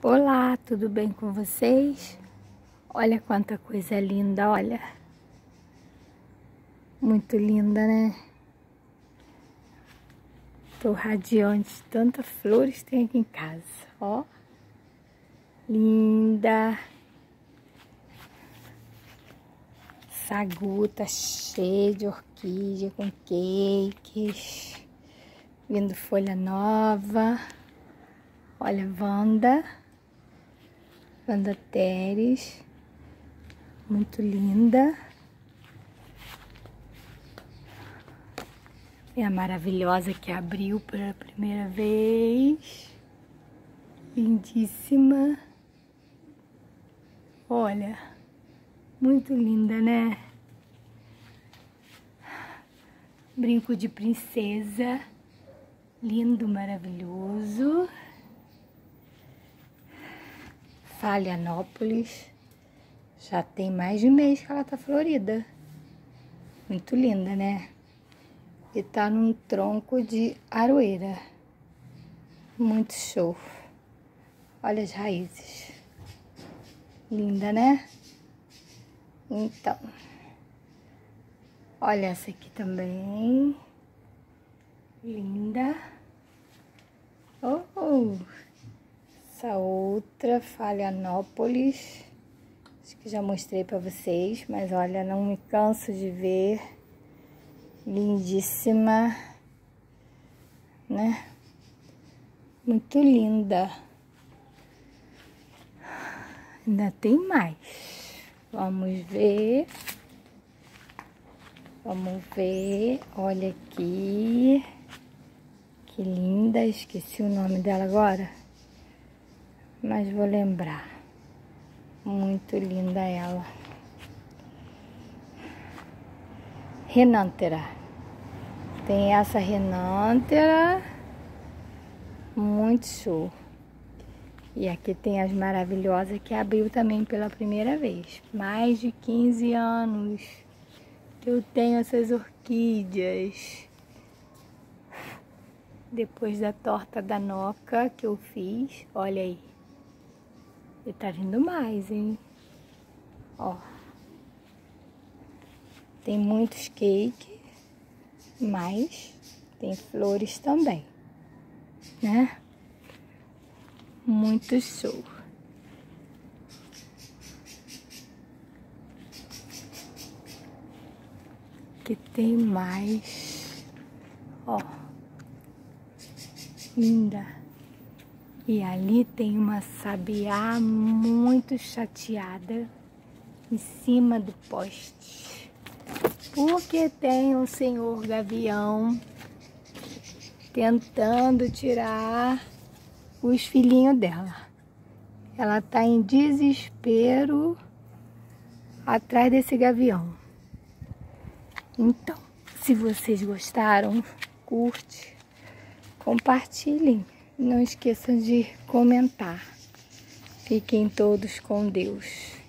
Olá, tudo bem com vocês? Olha quanta coisa linda, olha. Muito linda, né? Tô radiante de tantas flores que tem aqui em casa, ó. Linda. Sagu tá cheio de orquídea com cakes. Vindo folha nova. Olha, Wanda Teres, muito linda. É a maravilhosa que abriu pela primeira vez. Lindíssima. Olha, muito linda, né? Brinco de princesa, lindo, maravilhoso. Phalaenopsis, já tem mais de mês que ela tá florida. Muito linda, né? E tá num tronco de aroeira. Muito show. Olha as raízes. Linda, né? Então, olha essa aqui também. Linda. Oh! Essa outra, Phalaenopsis, acho que já mostrei pra vocês, mas olha, não me canso de ver. Lindíssima, né? Muito linda. Ainda tem mais. Vamos ver. Vamos ver. Olha aqui. Que linda. Esqueci o nome dela agora, mas vou lembrar. Muito linda ela. Renanthera. Tem essa Renanthera. Muito show. E aqui tem as maravilhosas que abriu também pela primeira vez. Mais de 15 anos que eu tenho essas orquídeas. Depois da torta da Noca que eu fiz, olha aí. E tá vindo mais, hein? Ó. Tem muitos cakes, mas tem flores também, né? Muito show. Aqui tem mais. Ó. Linda. E ali tem uma sabiá muito chateada em cima do poste. Porque tem um senhor gavião tentando tirar os filhinhos dela. Ela tá em desespero atrás desse gavião. Então, se vocês gostaram, curte, compartilhem. Não esqueçam de comentar. Fiquem todos com Deus.